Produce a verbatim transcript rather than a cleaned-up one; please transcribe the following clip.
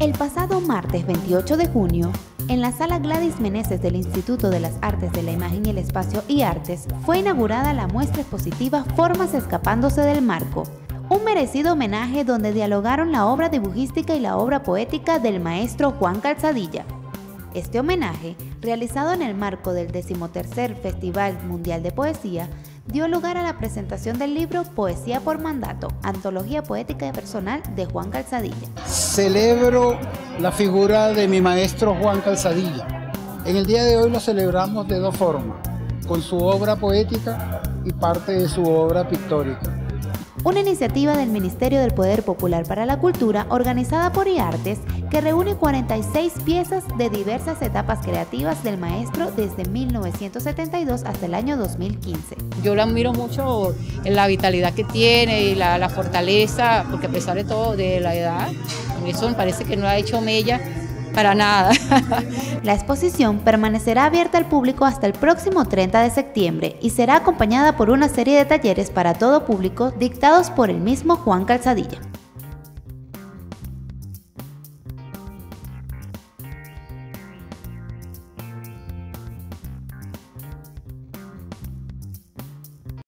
El pasado martes veintiocho de junio, en la Sala Gladys Meneses del Instituto de las Artes de la Imagen y el Espacio y Artes, fue inaugurada la muestra expositiva Formas escapándose del marco, un merecido homenaje donde dialogaron la obra dibujística y la obra poética del maestro Juan Calzadilla. Este homenaje, realizado en el marco del decimotercer Festival Mundial de Poesía, dio lugar a la presentación del libro Poesía por Mandato, antología poética y personal de Juan Calzadilla. Celebro la figura de mi maestro Juan Calzadilla. En el día de hoy lo celebramos de dos formas, con su obra poética y parte de su obra pictórica. Una iniciativa del Ministerio del Poder Popular para la Cultura organizada por IARTES que reúne cuarenta y seis piezas de diversas etapas creativas del maestro desde mil novecientos setenta y dos hasta el año dos mil quince. Yo lo admiro mucho en la vitalidad que tiene y la, la fortaleza, porque a pesar de todo, de la edad, eso me parece que no ha hecho mella para nada. La exposición permanecerá abierta al público hasta el próximo treinta de septiembre y será acompañada por una serie de talleres para todo público dictados por el mismo Juan Calzadilla.